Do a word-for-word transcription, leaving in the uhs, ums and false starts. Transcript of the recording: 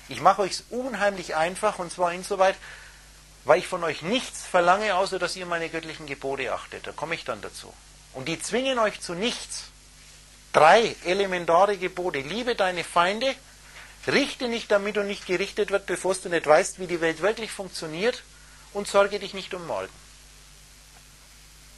Ich mache euch es unheimlich einfach, und zwar insoweit, weil ich von euch nichts verlange, außer dass ihr meine göttlichen Gebote achtet. Da komme ich dann dazu. Und die zwingen euch zu nichts. Drei elementare Gebote. Liebe deine Feinde, richte nicht, damit du nicht gerichtet wird, bevor du nicht weißt, wie die Welt wirklich funktioniert, und sorge dich nicht um morgen.